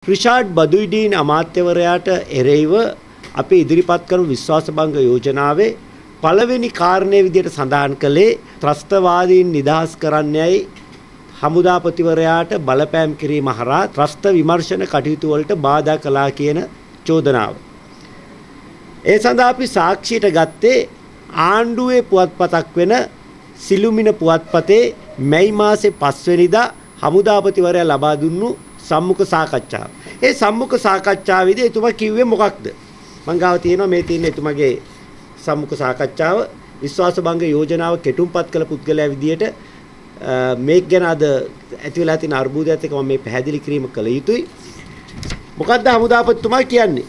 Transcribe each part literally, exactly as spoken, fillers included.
රිෂාඩ් බදුයිඩීන් අමාත්‍යවරයාට එරෙහිව අපි ඉදිරිපත් කරන විශ්වාසභංග යෝජනාවේ පළවෙනි කාරණේ විදිහට සඳහන් කළේ ත්‍රස්තවාදීන් නිදහස් කරන්නයි හමුදාපතිවරයාට බලපෑම් කිරීම හරහා ත්‍රස්ත විමර්ශන කටයුතු වලට බාධා කළා කියන චෝදනාව. ඒ සඳහා අපි සාක්ෂියට ගත්තේ ආණ්ඩුවේ පුවත්පතක් වෙන සිළුමිණ පුවත්පතේ මැයි මාසේ පහ වෙනිදා හමුදාපතිවරයා ලබා දුන්නු සම්මුඛ සාකච්ඡාව. ඒ සම්මුඛ සාකච්ඡාවේදී එතුමා කිව්වේ මොකක්ද? මං ගාව තියෙනවා මේ තියෙන එතුමාගේ සම්මුඛ සාකච්ඡාව විශ්වාසභංග යෝජනාව කෙටුම්පත් කළ පුද්ගලයා විදියට මේක ගැන අද ඇති වෙලා තියෙන අර්බුදයත් එක්ක මම මේ පැහැදිලි කිරීම කළ යුතුයි. මොකද්ද හමුදාපතිතුමා කියන්නේ?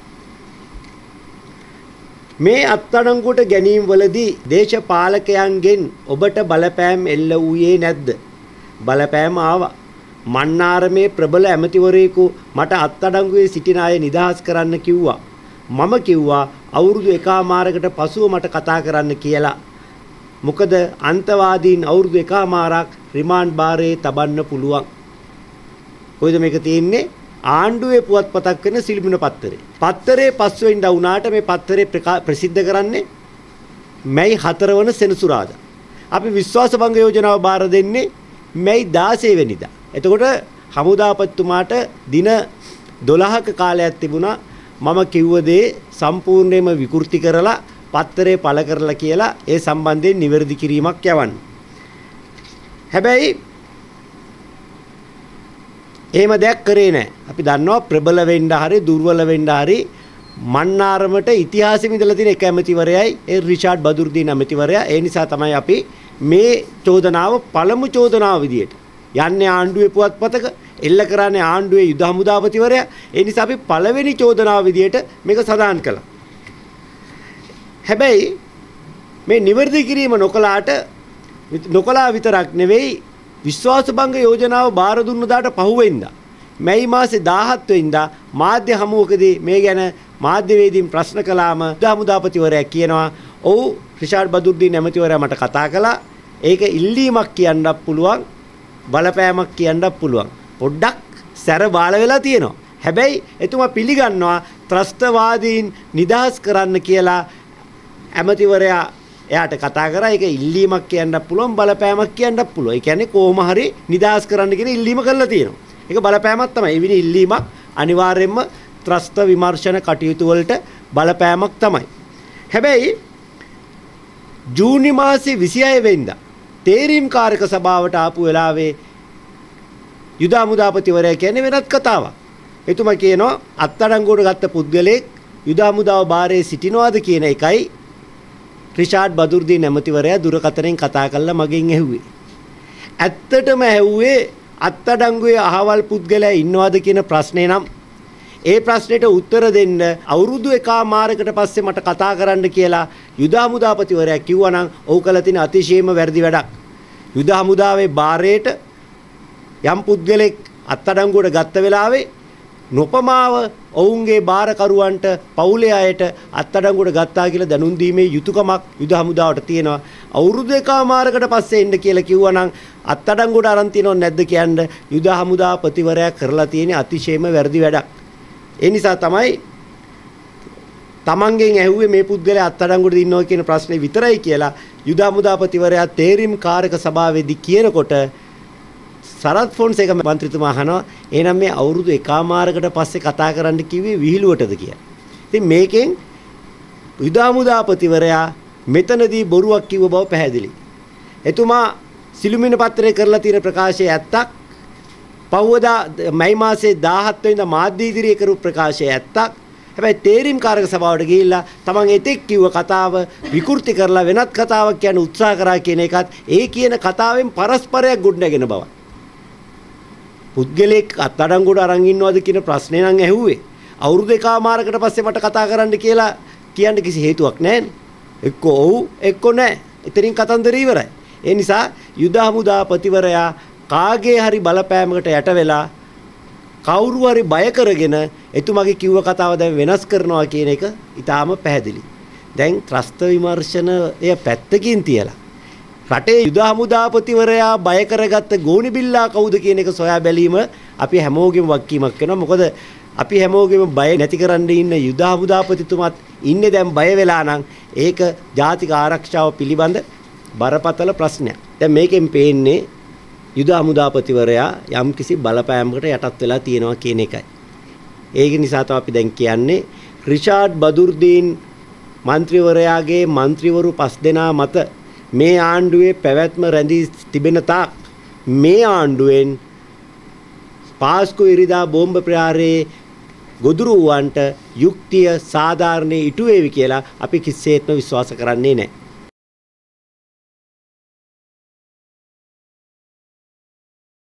මේ අත්අඩංගුවට ගැනීම වලදී දේශපාලකයන්ගෙන් ඔබට බලපෑම් එල්ල වූයේ නැද්ද? බලපෑම ආවා. මන්නාරමේ ප්‍රබල ඇමතිවරයෙකු මට අත්අඩංගුවේ සිටින අය නිදහස් කරන්න කිව්වා. මම කිව්වා අවුරුදු එකමාරකට පසුව මට කතා කරන්න කියලා. මොකද අන්තවාදීන් අවුරුදු එකමාරක් රිමාන්ඩ් භාරයේ තබන්න පුළුවන්. කොයිද මේක තියෙන්නේ? ආණ්ඩුවේ පුවත්පතක් වෙන සිළුමිණ පත්තරේ. පත්තරේ පස් වෙනිදා වුණාට මේ පත්තරේ ප්‍රසිද්ධ කරන්නේ මැයි හතර වන සෙනසුරාදා. අපි විශ්වාසභංග යෝජනාව බාර දෙන්නේ මැයි දාසය වෙනිදා. එතකොට හමුදාපතිතුමාට දින දොළහක කාලයක් තිබුණා මම කිව්ව දේ සම්පූර්ණයෙන්ම විකෘති කරලා පත්තරේ පළ කරලා කියලා ඒ සම්බන්ධයෙන් නිවැරදි කිරීමක් යවන්න. හැබැයි එහෙම දෙයක් කරේ නැහැ. අපි දන්නවා ප්‍රබල වෙන්න හරි දුර්වල වෙන්න හරි මන්නාරමට ඉතිහාසෙම ඉඳලා තියෙන එක ඇමතිවරයයි ඒ රිෂාඩ් බදුර්දීන් ඇමතිවරයා. ඒ නිසා තමයි අපි මේ චෝදනාව පළමු චෝදනාව විදියට යන්නේ ආණ්ඩුවේ පුවත්පතක එල්ල කරන්නේ ආණ්ඩුවේ යුද හමුදාපතිවරයා. ඒ නිසා අපි පළවෙනි චෝදනාව විදියට මේක සඳහන් කළා. හැබැයි මේ නිවැරදි කිරීම නොකලාට නොකලා විතරක් නෙවෙයි විශ්වාසභංග යෝජනාව බාර දුන්න දාට පහුවෙන්දා මැයි මාසේ දාහත් වෙනිදා මාධ්‍ය හමුවකදී මේ ගැන මාධ්‍යවේදීන් ප්‍රශ්න කළාම යුද හමුදාපතිවරයා කියනවා ඔව් රිෂාඩ් බදුර්දීන් ඇමතිවරයා මට කතා කළා. ඒක ඉල්ලීමක් කියන්නත් පුළුවන් බලපෑමක් කියන්නත් පුළුවන්. පොඩ්ඩක් සැර බාල වෙලා තියෙනවා. හැබැයි එතුමා පිළිගන්නවා ත්‍රස්තවාදීන් නිදහස් කරන්න කියලා ඇමතිවරයා එයාට කතා කරා. ඒක ඉල්ලීමක් කියන්නත් පුළුවන් බලපෑමක් කියන්නත් පුළුවන්. ඒ කියන්නේ කොහොම හරි නිදහස් කරන්න කියන ඉල්ලීම කරලා තියෙනවා. ඒක බලපෑමක් තමයි. ඒ විදිහ ඉල්ලීමක් අනිවාර්යයෙන්ම ත්‍රස්ත විමර්ශන කටයුතු වලට බලපෑමක් තමයි. හැබැයි ජූනි මාසේ විසිහය වෙනිදා තේරීම් කාර්යක සභාවට ආපු වෙලාවේ යුද හමුදාපතිවරයා කියන්නේ වෙනත් කතාවක්. එතුමා කියනවා අත්අඩංගුවට ගත්ත පුද්ගලයෙක් යුද හමුදාව බාරයේ සිටිනවාද කියන එකයි රිෂාඩ් බදුර්දීන් ඇමතිවරයා දුරකථනයෙන් කතා කරලා මගෙන් ඇහුවේ. ඇත්තටම ඇහුවේ අත්අඩංගුවේ අහවල් පුද්ගලයා ඉන්නවද කියන ප්‍රශ්නේ නම් ඒ ප්‍රශ්නෙට උත්තර දෙන්න අවුරුදු එකමාරකට පස්සේ මට කතා කරන්න කියලා යුද හමුදාපතිවරයා කිව්වා නම් ඔහු කළ තියෙන අතිශයම වැරදි වැඩක්. යුද හමුදාවේ බාරයට යම් පුද්ගලෙක් අත්අඩංගුවට ගත්ත වෙලාවේ නොපමාව ඔවුන්ගේ බාරකරුවන්ට පවුලේ අයට අත්අඩංගුවට ගත්තා කියලා දැනුම් දීමේ යුතුයකමක් යුද හමුදාවට තියෙනවා. අවුරුදු එකමාරකට පස්සේ එන්න කියලා කිව්වා නම් අත්අඩංගුවට අරන් තියනව නැද්ද කියන්න යුද හමුදාපතිවරයා කරලා තියෙන අතිශයම වැරදි වැඩක්. ඒ නිසා තමයි තමන්ගෙන් ඇහුවේ මේ පුද්ගලයා අත්අඩංගුවට ඉන්නවා කියන ප්‍රශ්නේ විතරයි කියලා යුද හමුදාපතිවරයා තේරීම් කාර්යක සභාවේදී කියනකොට සරත් ෆොන්සේක මන්ත්‍රීතුමා අහනවා එහෙනම් මේ අවුරුදු එකමාරකට පස්සේ කතා කරන්න කිව්වේ විහිළුවටද කියලා. ඉතින් මේකෙන් යුද හමුදාපතිවරයා මෙතනදී බොරුවක් කිව්ව බව පැහැදිලි. එතුමා සිළුමිණ පත්‍රයේ කරලා තියෙන ප්‍රකාශය ඇත්තක්. පහුවදා මැයි මාසේ දාහත් වෙනිදා මාධ්‍ය ඉදිරියේ කරු ප්‍රකාශය ඇත්තක්. හැබැයි තේරීම් කාර්යක සභාවට ගිහිල්ලා තමන් එතෙක් කිව්ව කතාව විකෘති කරලා වෙනත් කතාවක් කියන්න උත්සාහ කරා කියන එකත් ඒ කියන කතාවෙන් පරස්පරයක් ගොඩනගෙන බව. පුද්ගලෙක් අත්අඩංගුවට අරන් ඉන්නවද කියන ප්‍රශ්නේ නම් ඇහුවේ. අවුරුදු එකමාරකට පස්සේ මට කතා කරන්න කියලා කියන්න කිසි හේතුවක් නැහැනේ. එක්ක ඔව් එක්ක නැහැ. එතනින් කතන්දර ඉවරයි. ඒ නිසා යුද හමුදාපතිවරයා කාගේ හරි බලපෑමකට යට වෙලා කවුරු හරි බය කරගෙන එතුමාගේ කිව්ව කතාව දැන් වෙනස් කරනවා කියන එක ඊටාම පැහැදිලි. දැන් ත්‍රස්ත විමර්ශනය පැත්තකින් තියලා රටේ යුද හමුදාපතිවරයා බය කරගත්ත ගෝනි බිල්ලා කවුද කියන එක සොයා බැලීම අපි හැමෝගෙම වගකීමක් වෙනවා. මොකද අපි හැමෝගෙම බය නැති කරන්න ඉන්න යුද හමුදාපතිතුමත් ඉන්නේ දැන් බය වෙලා නම් ඒක ජාතික ආරක්ෂාව පිළිබඳ බරපතල ප්‍රශ්නයක්. දැන් මේකෙන් පේන්නේ යුද හමුදාපතිවරයා යම්කිසි බලපෑමකට යටත් වෙලා තියෙනවා කියන එකයි. ඒක නිසා තමයි අපි දැන් කියන්නේ රිෂාඩ් බදුර්දීන් മന്ത്രിවරයාගේ മന്ത്രിවරු පස් දෙනා මත මේ ආණ්ඩුවේ පැවැත්ම රැඳී තිබෙන තාක් මේ ආණ්ඩුවෙන් පාස්කු ඉරිදා බෝම්බ ප්‍රහාරයේ ගොදුරු වුවන්ට යුක්තිය සාධාරණේ ඉටු වේවි කියලා අපි කිසිසේත්ම විශ්වාස කරන්නේ නැහැ.